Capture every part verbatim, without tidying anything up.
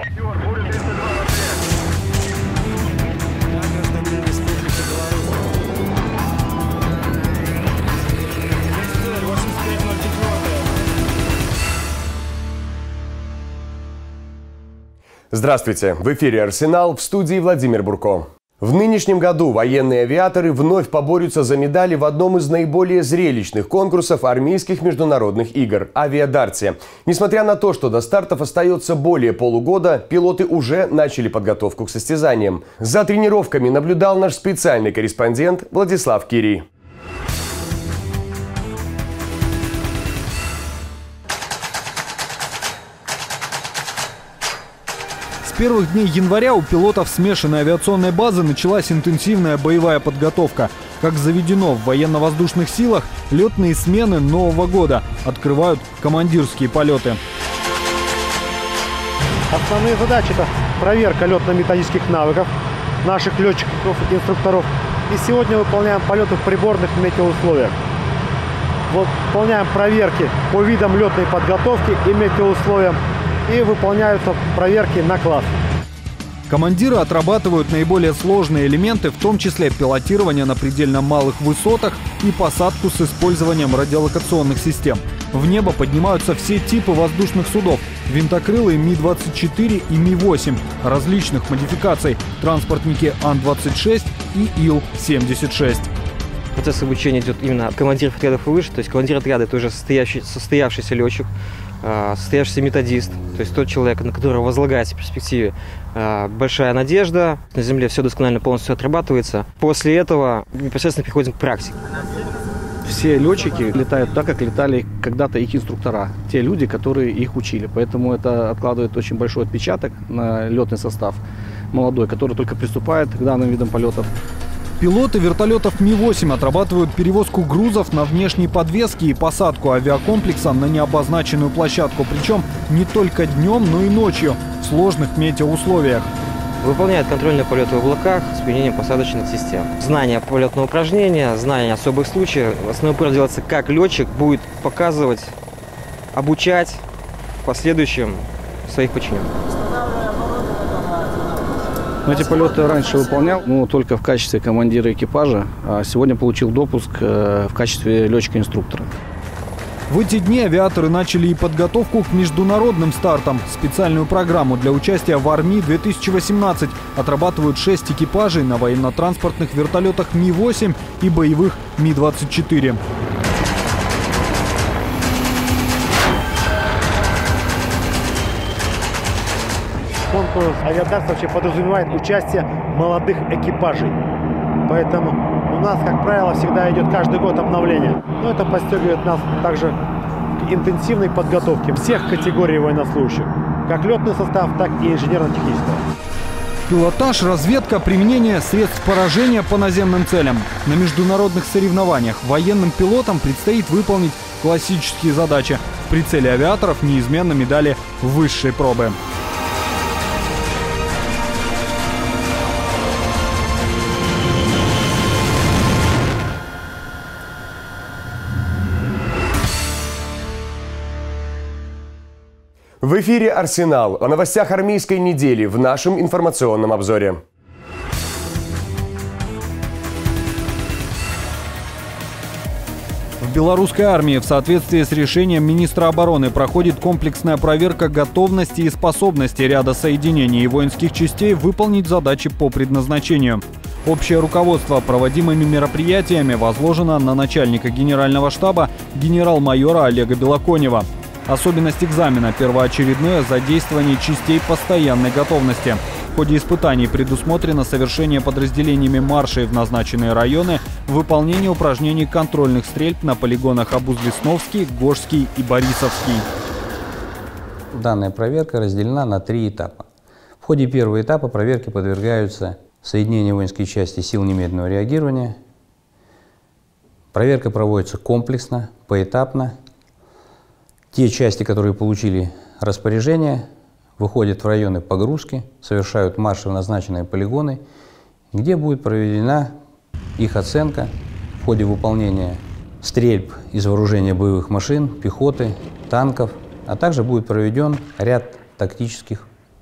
Здравствуйте! В эфире «Арсенал», в студии Владимир Бурко. В нынешнем году военные авиаторы вновь поборются за медали в одном из наиболее зрелищных конкурсов армейских международных игр – «Авиадарте». Несмотря на то, что до стартов остается более полугода, пилоты уже начали подготовку к состязаниям. За тренировками наблюдал наш специальный корреспондент Владислав Кирий. С первых дней января у пилотов смешанной авиационной базы началась интенсивная боевая подготовка. Как заведено в военно-воздушных силах, летные смены Нового года открывают командирские полеты. Основные задачи – это проверка летно-методических навыков наших летчиков и инструкторов. И сегодня выполняем полеты в приборных метеоусловиях. Выполняем проверки по видам летной подготовки и метеоусловиям. И выполняются проверки на класс. Командиры отрабатывают наиболее сложные элементы, в том числе пилотирование на предельно малых высотах и посадку с использованием радиолокационных систем. В небо поднимаются все типы воздушных судов – винтокрылые Ми двадцать четыре и Ми восемь, различных модификаций, транспортники Ан двадцать шесть и Ил семьдесят шесть. Процесс обучения идет именно от командиров отрядов и выше, то есть командир отряда – это уже состоявшийся летчик, состоявшийся методист, то есть тот человек, на которого возлагается в перспективе большая надежда. На земле все досконально полностью отрабатывается. После этого непосредственно переходим к практике. Все летчики летают так, как летали когда-то их инструктора, те люди, которые их учили. Поэтому это откладывает очень большой отпечаток на летный состав молодой, который только приступает к данным видам полетов. Пилоты вертолетов Ми восемь отрабатывают перевозку грузов на внешней подвеске и посадку авиакомплекса на необозначенную площадку. Причем не только днем, но и ночью в сложных метеоусловиях. Выполняют контрольные полеты в облаках с применением посадочных систем. Знание полетного упражнения, знание особых случаев. Основной упор делается, как летчик будет показывать, обучать в последующем своих подчиненных. Эти полеты раньше выполнял, но только в качестве командира экипажа, а сегодня получил допуск в качестве летчика-инструктора. В эти дни авиаторы начали и подготовку к международным стартам. Специальную программу для участия в Арми две тысячи восемнадцать отрабатывают шесть экипажей на военно-транспортных вертолетах Ми восемь и боевых Ми двадцать четыре. Конкурс «Авиадарте» вообще подразумевает участие молодых экипажей. Поэтому у нас, как правило, всегда идет каждый год обновление. Но это подстегивает нас также к интенсивной подготовке всех категорий военнослужащих. Как летный состав, так и инженерно-технического. Пилотаж, разведка, применение средств поражения по наземным целям. На международных соревнованиях военным пилотам предстоит выполнить классические задачи. В прицеле авиаторов неизменно медали высшей пробы. В эфире «Арсенал». О новостях армейской недели в нашем информационном обзоре. В белорусской армии в соответствии с решением министра обороны проходит комплексная проверка готовности и способности ряда соединений и воинских частей выполнить задачи по предназначению. Общее руководство проводимыми мероприятиями возложено на начальника генерального штаба генерал-майора Олега Белоконева. Особенность экзамена – первоочередное задействование частей постоянной готовности. В ходе испытаний предусмотрено совершение подразделениями маршей в назначенные районы, выполнение упражнений контрольных стрельб на полигонах Обуз-Лесновский, Гожский и Борисовский. Данная проверка разделена на три этапа. В ходе первого этапа проверки подвергаются соединения воинской части сил немедленного реагирования. Проверка проводится комплексно, поэтапно. Те части, которые получили распоряжение, выходят в районы погрузки, совершают марши в назначенные полигоны, где будет проведена их оценка в ходе выполнения стрельб из вооружения боевых машин, пехоты, танков, а также будет проведен ряд тактических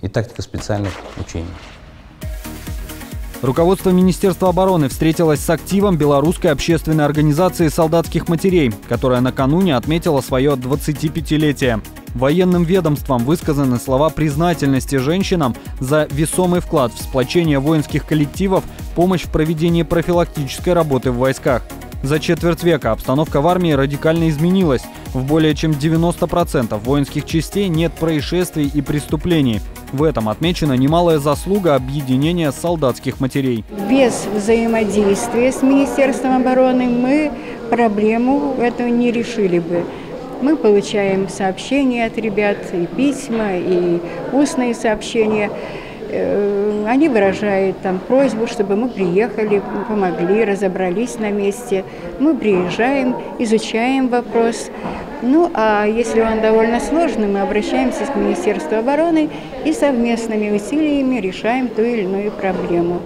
и тактика специальных учений. Руководство Министерства обороны встретилось с активом белорусской общественной организации солдатских матерей, которая накануне отметила свое двадцатипятилетие. Военным ведомствам высказаны слова признательности женщинам за весомый вклад в сплочение воинских коллективов, помощь в проведении профилактической работы в войсках. За четверть века обстановка в армии радикально изменилась. В более чем девяноста процентах воинских частей нет происшествий и преступлений. В этом отмечена немалая заслуга объединения солдатских матерей. Без взаимодействия с Министерством обороны мы проблему эту не решили бы. Мы получаем сообщения от ребят, и письма, и устные сообщения. Они выражают там просьбу, чтобы мы приехали, помогли, разобрались на месте. Мы приезжаем, изучаем вопрос. Ну, а если он довольно сложный, мы обращаемся к Министерству обороны и совместными усилиями решаем ту или иную проблему.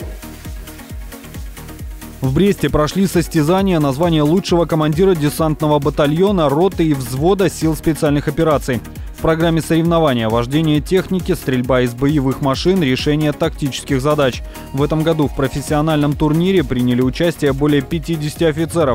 В Бресте прошли состязания на звание лучшего командира десантного батальона, роты и взвода сил специальных операций. В программе соревнования вождение техники, стрельба из боевых машин, решение тактических задач. В этом году в профессиональном турнире приняли участие более пятидесяти офицеров.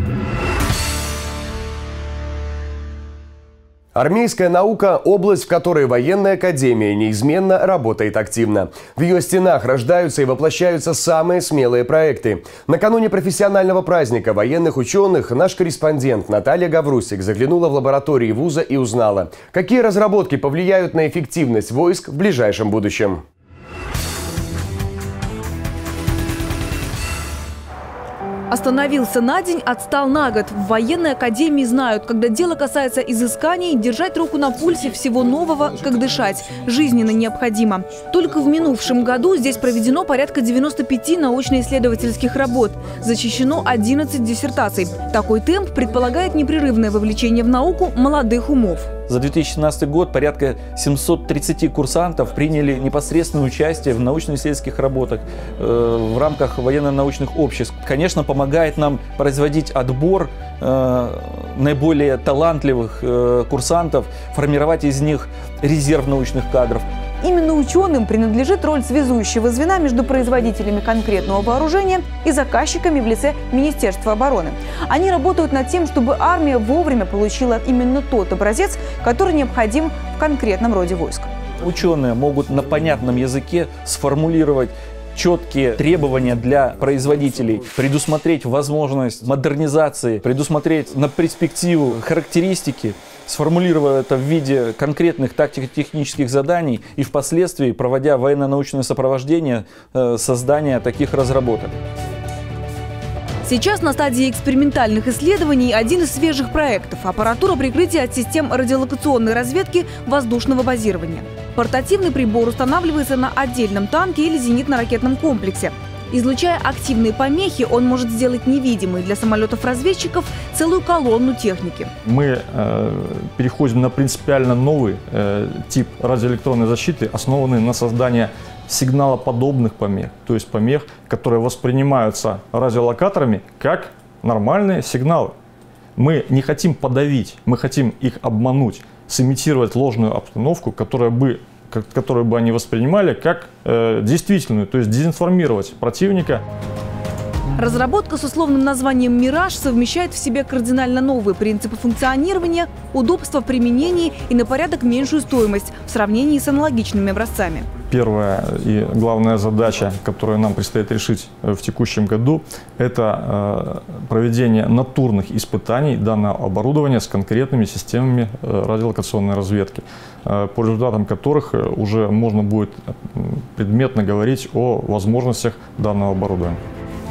Армейская наука – область, в которой военная академия неизменно работает активно. В ее стенах рождаются и воплощаются самые смелые проекты. Накануне профессионального праздника военных ученых наш корреспондент Наталья Гаврусик заглянула в лаборатории вуза и узнала, какие разработки повлияют на эффективность войск в ближайшем будущем. Остановился на день, отстал на год. В военной академии знают, когда дело касается изысканий, держать руку на пульсе всего нового, как дышать, жизненно необходимо. Только в минувшем году здесь проведено порядка девяноста пяти научно-исследовательских работ. Защищено одиннадцать диссертаций. Такой темп предполагает непрерывное вовлечение в науку молодых умов. За две тысячи семнадцатый год порядка семисот тридцати курсантов приняли непосредственное участие в научно-исследовательских работах э, в рамках военно-научных обществ. Конечно, помогает нам производить отбор э, наиболее талантливых э, курсантов, формировать из них резерв научных кадров. Именно ученым принадлежит роль связующего звена между производителями конкретного вооружения и заказчиками в лице Министерства обороны. Они работают над тем, чтобы армия вовремя получила именно тот образец, который необходим в конкретном роде войск. Ученые могут на понятном языке сформулировать четкие требования для производителей, предусмотреть возможность модернизации, предусмотреть на перспективу характеристики, сформулируя это в виде конкретных тактико-технических заданий и впоследствии проводя военно-научное сопровождение э, создания таких разработок. Сейчас на стадии экспериментальных исследований один из свежих проектов – аппаратура прикрытия от систем радиолокационной разведки воздушного базирования. Портативный прибор устанавливается на отдельном танке или зенитно-ракетном комплексе. Излучая активные помехи, он может сделать невидимой для самолетов-разведчиков целую колонну техники. Мы э, переходим на принципиально новый э, тип радиоэлектронной защиты, основанный на создании сигналоподобных помех, то есть помех, которые воспринимаются радиолокаторами как нормальные сигналы. Мы не хотим подавить, мы хотим их обмануть, сымитировать ложную обстановку, которая бы которую бы они воспринимали как э, действительную, то есть дезинформировать противника. Разработка с условным названием «Мираж» совмещает в себе кардинально новые принципы функционирования, удобство в применении и на порядок меньшую стоимость в сравнении с аналогичными образцами. Первая и главная задача, которую нам предстоит решить в текущем году, это проведение натурных испытаний данного оборудования с конкретными системами радиолокационной разведки, по результатам которых уже можно будет предметно говорить о возможностях данного оборудования.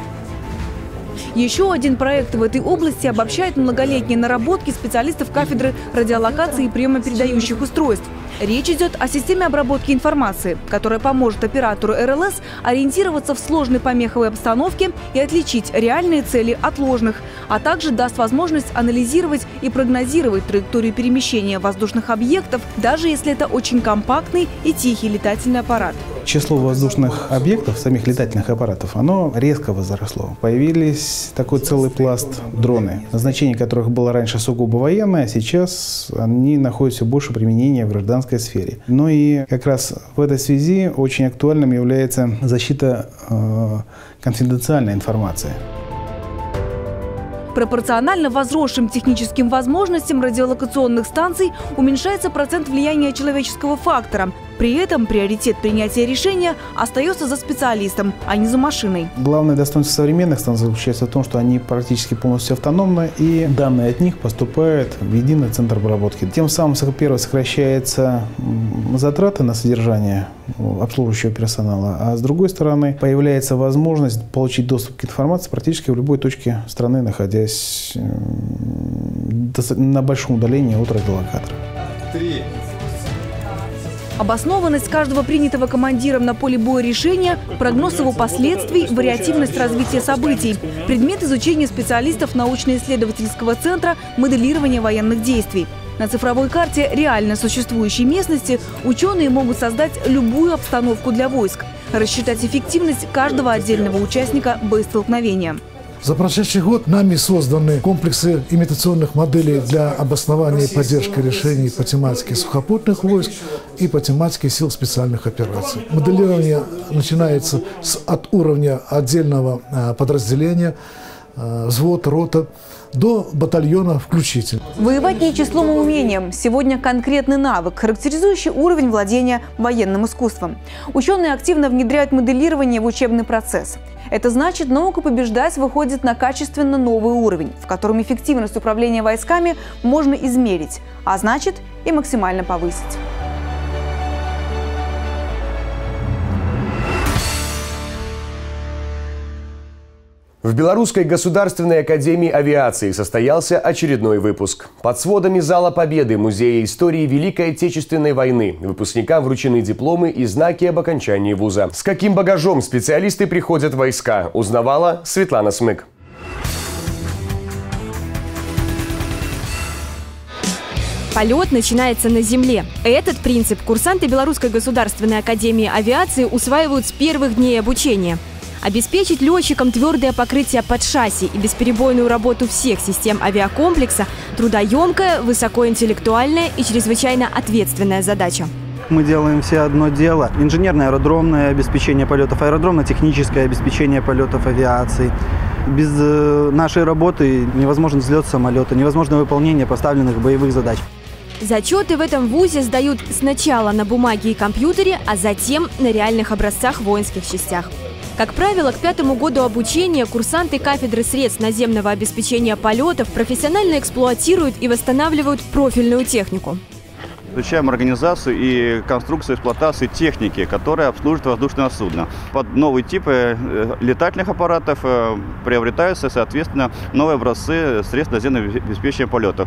Еще один проект в этой области обобщает многолетние наработки специалистов кафедры радиолокации и приемопередающих устройств. Речь идет о системе обработки информации, которая поможет оператору эр эл эс ориентироваться в сложной помеховой обстановке и отличить реальные цели от ложных, а также даст возможность анализировать и прогнозировать траекторию перемещения воздушных объектов, даже если это очень компактный и тихий летательный аппарат. число воздушных объектов, самих летательных аппаратов, оно резко возросло. Появились такой целый пласт дроны, назначение которых было раньше сугубо военное, а сейчас они находят все больше применения в гражданской сфере. Ну и как раз в этой связи очень актуальным является защита э, конфиденциальной информации. Пропорционально возросшим техническим возможностям радиолокационных станций уменьшается процент влияния человеческого фактора. При этом приоритет принятия решения остается за специалистом, а не за машиной. Главное достоинство современных станций заключается в том, что они практически полностью автономны, и данные от них поступают в единый центр обработки. Тем самым, первое, сокращаются затраты на содержание обслуживающего персонала, а с другой стороны, появляется возможность получить доступ к информации практически в любой точке страны, находясь на большом удалении от радиолокатора. Три. Обоснованность каждого принятого командиром на поле боя решения, прогноз его последствий, вариативность развития событий – предмет изучения специалистов научно-исследовательского центра моделирования военных действий. На цифровой карте реально существующей местности ученые могут создать любую обстановку для войск, рассчитать эффективность каждого отдельного участника боестолкновения. За прошедший год нами созданы комплексы имитационных моделей для обоснования и поддержки решений по тематике сухопутных войск и по тематике сил специальных операций. Моделирование начинается с, от уровня отдельного э, подразделения, э, взвод, рота, до батальона включительно. Воевать не числом и умением. Сегодня конкретный навык, характеризующий уровень владения военным искусством. Ученые активно внедряют моделирование в учебный процесс. Это значит, наука побеждать выходит на качественно новый уровень, в котором эффективность управления войсками можно измерить, а значит и максимально повысить. В Белорусской государственной академии авиации состоялся очередной выпуск. Под сводами Зала Победы Музея истории Великой Отечественной войны выпускникам вручены дипломы и знаки об окончании вуза. С каким багажом специалисты приходят в войска, узнавала Светлана Смык. Полет начинается на земле. Этот принцип курсанты Белорусской государственной академии авиации усваивают с первых дней обучения. Обеспечить летчикам твердое покрытие под шасси и бесперебойную работу всех систем авиакомплекса – трудоемкая, высокоинтеллектуальная и чрезвычайно ответственная задача. Мы делаем все одно дело. Инженерное аэродромное обеспечение полетов, аэродромно-техническое обеспечение полетов авиации. Без нашей работы невозможен взлет самолета, невозможно выполнение поставленных боевых задач. Зачеты в этом вузе сдают сначала на бумаге и компьютере, а затем на реальных образцах в воинских частях. Как правило, к пятому году обучения курсанты кафедры средств наземного обеспечения полетов профессионально эксплуатируют и восстанавливают профильную технику. Изучаем организацию и конструкцию эксплуатации техники, которая обслуживает воздушное судно. Под новые типы летательных аппаратов приобретаются, соответственно, новые образцы средств наземного обеспечения полетов.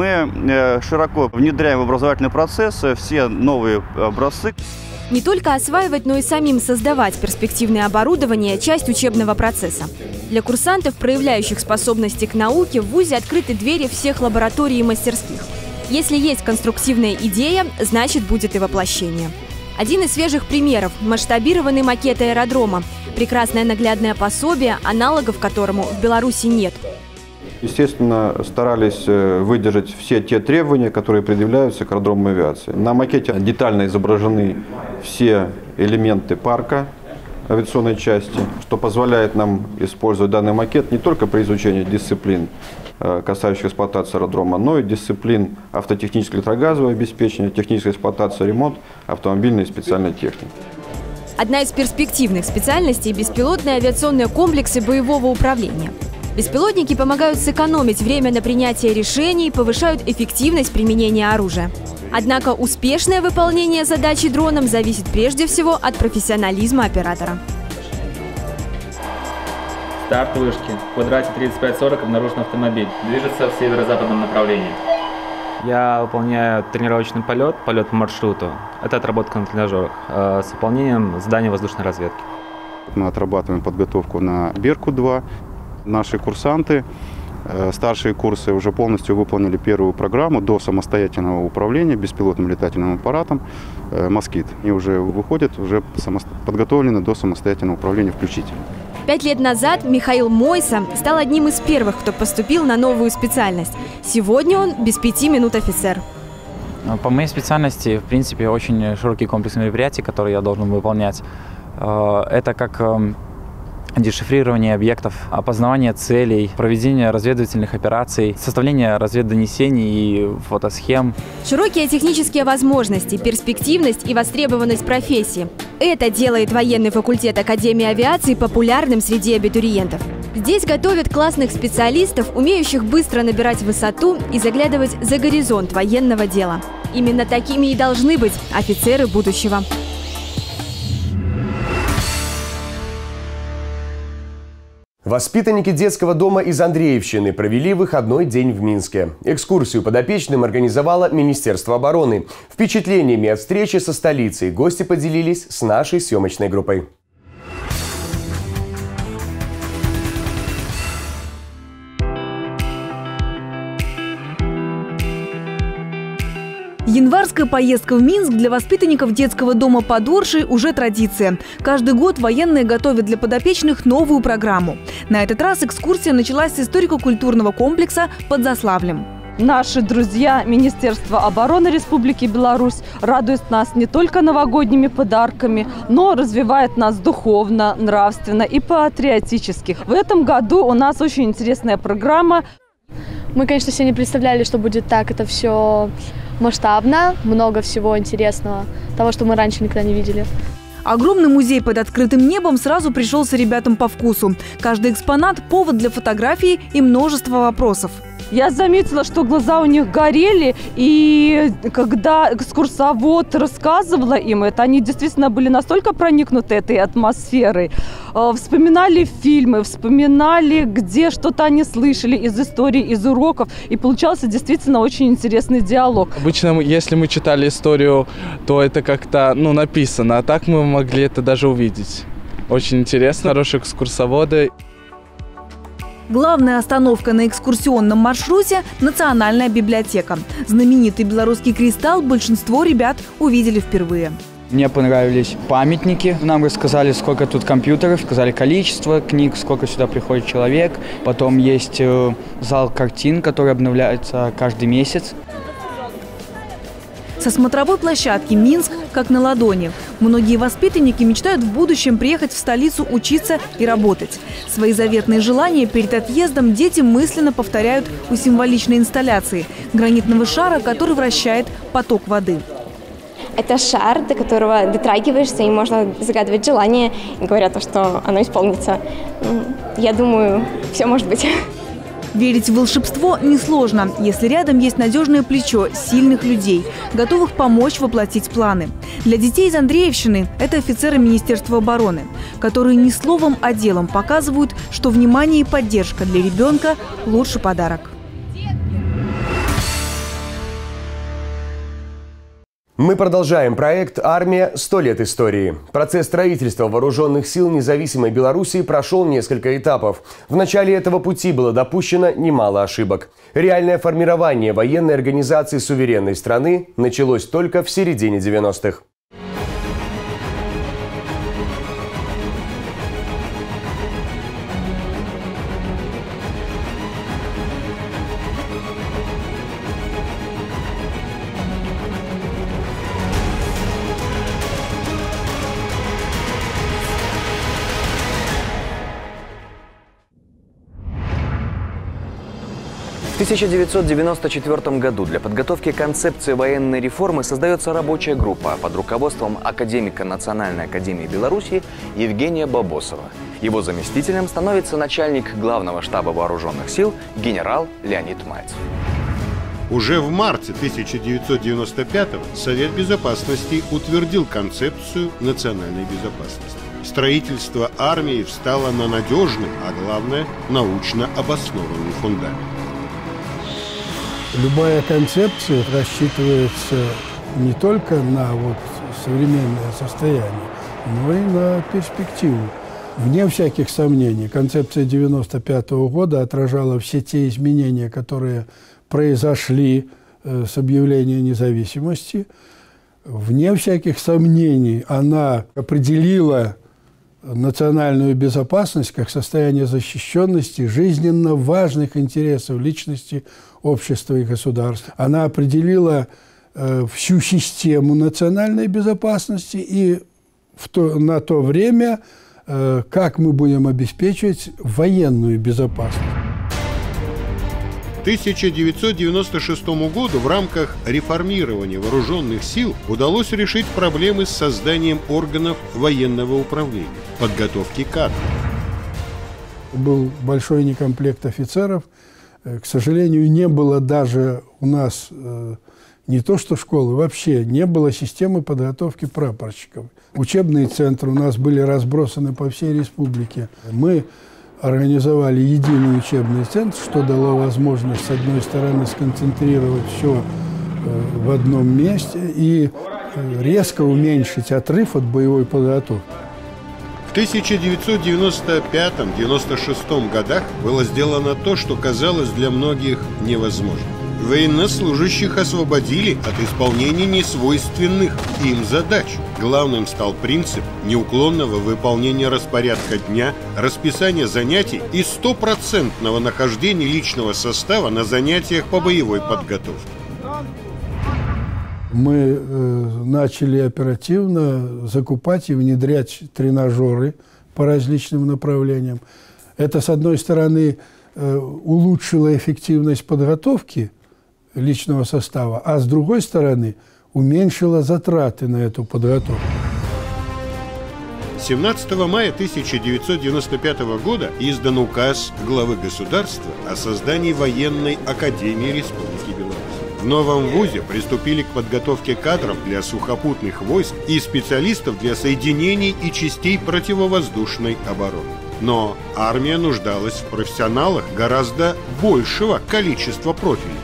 Мы широко внедряем в образовательный процесс все новые образцы. Не только осваивать, но и самим создавать перспективное оборудование – часть учебного процесса. Для курсантов, проявляющих способности к науке, в вузе открыты двери всех лабораторий и мастерских. Если есть конструктивная идея, значит будет и воплощение. Один из свежих примеров – масштабированный макет аэродрома. Прекрасное наглядное пособие, аналогов которому в Беларуси нет. Естественно, старались выдержать все те требования, которые предъявляются к аэродромной авиации. На макете детально изображены все элементы парка авиационной части, что позволяет нам использовать данный макет не только при изучении дисциплин, касающихся эксплуатации аэродрома, но и дисциплин автотехнического электрогазового обеспечения, технической эксплуатации, ремонт, автомобильной и специальной техники. Одна из перспективных специальностей – беспилотные авиационные комплексы боевого управления. Беспилотники помогают сэкономить время на принятие решений и повышают эффективность применения оружия. Однако успешное выполнение задачи дроном зависит прежде всего от профессионализма оператора. Старт вышки. В квадрате тридцать пять сорок обнаружен автомобиль. Движется в северо-западном направлении. Я выполняю тренировочный полет, полет по маршруту. Это отработка на тренажерах с выполнением задания воздушной разведки. Мы отрабатываем подготовку на Берку-два. Наши курсанты Старшие курсы уже полностью выполнили первую программу до самостоятельного управления беспилотным летательным аппаратом «Москит». И уже выходят, уже подготовлены до самостоятельного управления включительно. Пять лет назад Михаил Мойса стал одним из первых, кто поступил на новую специальность. Сегодня он без пяти минут офицер. По моей специальности, в принципе, очень широкий комплекс мероприятий, которые я должен выполнять. Это как дешифрирование объектов, опознавание целей, проведение разведывательных операций, составление разведдонесений и фотосхем. Широкие технические возможности, перспективность и востребованность профессии. Это делает военный факультет Академии авиации популярным среди абитуриентов. Здесь готовят классных специалистов, умеющих быстро набирать высоту и заглядывать за горизонт военного дела. Именно такими и должны быть офицеры будущего. Воспитанники детского дома из Андреевщины провели выходной день в Минске. Экскурсию подопечным организовало Министерство обороны. Впечатлениями от встречи со столицей гости поделились с нашей съемочной группой. Январская поездка в Минск для воспитанников детского дома под Оршей уже традиция. Каждый год военные готовят для подопечных новую программу. На этот раз экскурсия началась с историко-культурного комплекса под Заславлем. Наши друзья Министерства обороны Республики Беларусь радуют нас не только новогодними подарками, но развивают нас духовно, нравственно и патриотически. В этом году у нас очень интересная программа. Мы, конечно, себе не представляли, что будет так это все масштабно, много всего интересного, того, что мы раньше никогда не видели. Огромный музей под открытым небом сразу пришелся ребятам по вкусу. Каждый экспонат – повод для фотографий и множество вопросов. Я заметила, что глаза у них горели, и когда экскурсовод рассказывала им это, они действительно были настолько проникнуты этой атмосферой. Вспоминали фильмы, вспоминали, где что-то они слышали из истории, из уроков, и получался действительно очень интересный диалог. Обычно, если мы читали историю, то это как-то ну, написано, а так мы могли это даже увидеть. Очень интересно, хорошие экскурсоводы. Главная остановка на экскурсионном маршруте – Национальная библиотека. Знаменитый белорусский кристалл большинство ребят увидели впервые. Мне понравились памятники. Нам рассказали, сколько тут компьютеров, сказали количество книг, сколько сюда приходит человек. Потом есть зал картин, который обновляется каждый месяц. Со смотровой площадки Минск как на ладони. Многие воспитанники мечтают в будущем приехать в столицу учиться и работать. Свои заветные желания перед отъездом дети мысленно повторяют у символичной инсталляции – гранитного шара, который вращает поток воды. Это шар, до которого дотрагиваешься, и можно загадывать желание, и говорят, что оно исполнится. Я думаю, все может быть. Верить в волшебство несложно, если рядом есть надежное плечо сильных людей, готовых помочь воплотить планы. Для детей из Андреевщины это офицеры Министерства обороны, которые не словом, а делом показывают, что внимание и поддержка для ребенка – лучший подарок. Мы продолжаем проект «Армия. Сто лет истории». Процесс строительства вооруженных сил независимой Белоруссии прошел несколько этапов. В начале этого пути было допущено немало ошибок. Реальное формирование военной организации суверенной страны началось только в середине девяностых. В тысяча девятьсот девяносто четвёртом году для подготовки концепции военной реформы создается рабочая группа под руководством академика Национальной академии Беларуси Евгения Бабосова. Его заместителем становится начальник главного штаба вооруженных сил генерал Леонид Мальцев. Уже в марте тысяча девятьсот девяносто пятого Совет Безопасности утвердил концепцию национальной безопасности. Строительство армии встало на надежный, а главное, научно обоснованный фундамент. Любая концепция рассчитывается не только на вот современное состояние, но и на перспективу. Вне всяких сомнений, концепция девяносто пятого года отражала все те изменения, которые произошли э, с объявления независимости. Вне всяких сомнений она определила национальную безопасность как состояние защищенности жизненно важных интересов личности, общества и государства. Она определила э, всю систему национальной безопасности и в то, на то время, э, как мы будем обеспечивать военную безопасность. К тысяча девятьсот девяносто шестому году в рамках реформирования вооруженных сил удалось решить проблемы с созданием органов военного управления, подготовки кадров. Был большой некомплект офицеров. К сожалению, не было даже у нас не то что школы, вообще не было системы подготовки прапорщиков. Учебные центры у нас были разбросаны по всей республике. Мы организовали единый учебный центр, что дало возможность, с одной стороны, сконцентрировать все в одном месте и резко уменьшить отрыв от боевой подготовки. В тысяча девятьсот девяносто пятом — девяносто шестом годах было сделано то, что казалось для многих невозможным. Военнослужащих освободили от исполнения несвойственных им задач. Главным стал принцип неуклонного выполнения распорядка дня, расписания занятий и стопроцентного нахождения личного состава на занятиях по боевой подготовке. Мы э, начали оперативно закупать и внедрять тренажеры по различным направлениям. Это, с одной стороны, э, улучшило эффективность подготовки личного состава, а с другой стороны, уменьшило затраты на эту подготовку. семнадцатого мая тысяча девятьсот девяносто пятого года издан указ главы государства о создании военной академии Республики Беларусь. В новом вузе приступили к подготовке кадров для сухопутных войск и специалистов для соединений и частей противовоздушной обороны. Но армия нуждалась в профессионалах гораздо большего количества профилей.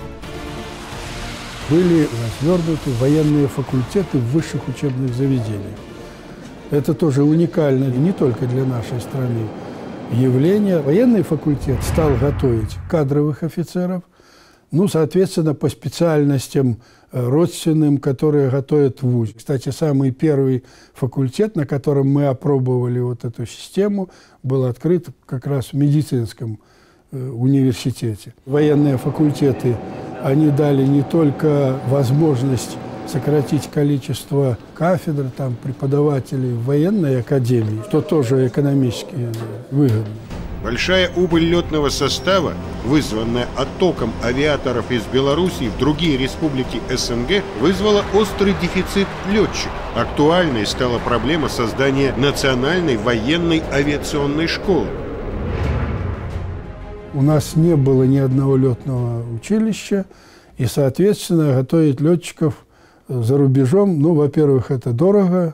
Были развернуты военные факультеты в высших учебных заведениях. Это тоже уникально не только для нашей страны явление. Военный факультет стал готовить кадровых офицеров, ну, соответственно, по специальностям родственным, которые готовят в вузе. Кстати, самый первый факультет, на котором мы опробовали вот эту систему, был открыт как раз в медицинском университете. Военные факультеты, они дали не только возможность сократить количество кафедр, там, преподавателей в военной академии, что тоже экономически выгодно. Большая убыль летного состава, вызванная оттоком авиаторов из Белоруссии в другие республики СНГ, вызвала острый дефицит летчиков. Актуальной стала проблема создания национальной военной авиационной школы. У нас не было ни одного летного училища, и, соответственно, готовить летчиков за рубежом, ну, во-первых, это дорого,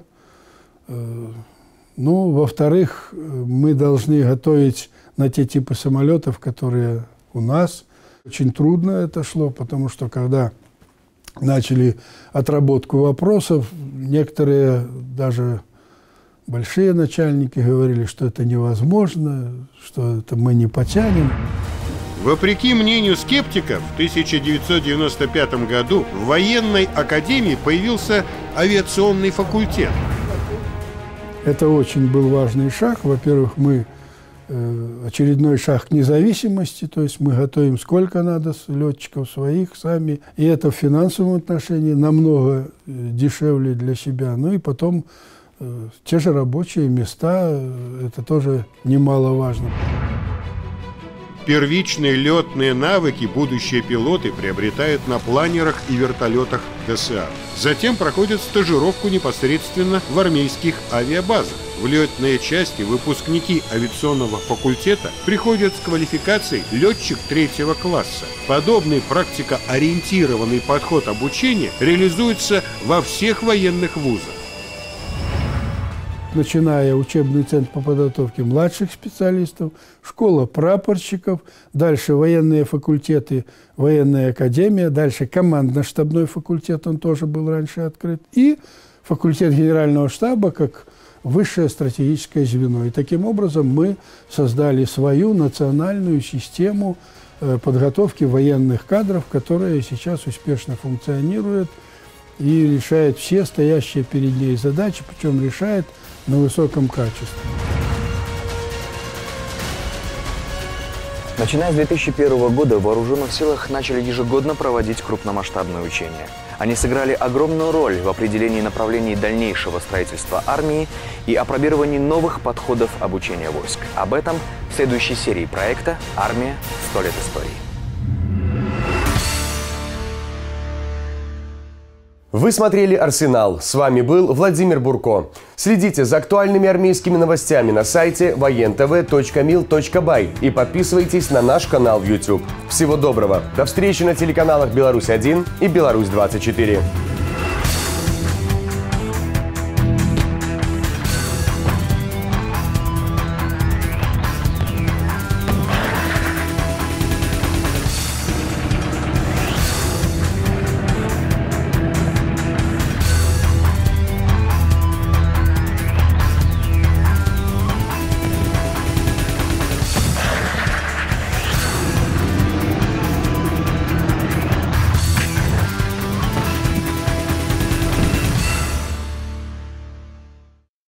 ну, во-вторых, мы должны готовить на те типы самолетов, которые у нас. Очень трудно это шло, потому что когда начали отработку вопросов, некоторые даже большие начальники говорили, что это невозможно, что это мы не потянем. Вопреки мнению скептиков, в тысяча девятьсот девяносто пятом году в военной академии появился авиационный факультет. Это очень был важный шаг. Во-первых, мы э, очередной шаг к независимости, то есть мы готовим сколько надо летчиков своих сами, и это в финансовом отношении намного дешевле для себя. Ну и потом э, те же рабочие места, э, это тоже немаловажно. Первичные летные навыки будущие пилоты приобретают на планерах и вертолетах ДСА. Затем проходят стажировку непосредственно в армейских авиабазах. В летные части выпускники авиационного факультета приходят с квалификацией летчик третьего класса. Подобный практикоориентированный подход обучения реализуется во всех военных вузах. Начиная учебный центр по подготовке младших специалистов, школа прапорщиков, дальше военные факультеты, военная академия, дальше командно-штабной факультет, он тоже был раньше открыт, и факультет генерального штаба, как высшее стратегическое звено. И таким образом мы создали свою национальную систему подготовки военных кадров, которая сейчас успешно функционирует и решает все стоящие перед ней задачи, причем решает на высоком качестве. Начиная с две тысячи первого года в Вооруженных силах начали ежегодно проводить крупномасштабные учения. Они сыграли огромную роль в определении направлений дальнейшего строительства армии и опробировании новых подходов обучения войск. Об этом в следующей серии проекта «Армия. Сто лет истории». Вы смотрели «Арсенал». С вами был Владимир Бурко. Следите за актуальными армейскими новостями на сайте воен тв точка мил точка бай и подписывайтесь на наш канал в YouTube. Всего доброго. До встречи на телеканалах «Беларусь один» и «Беларусь двадцать четыре».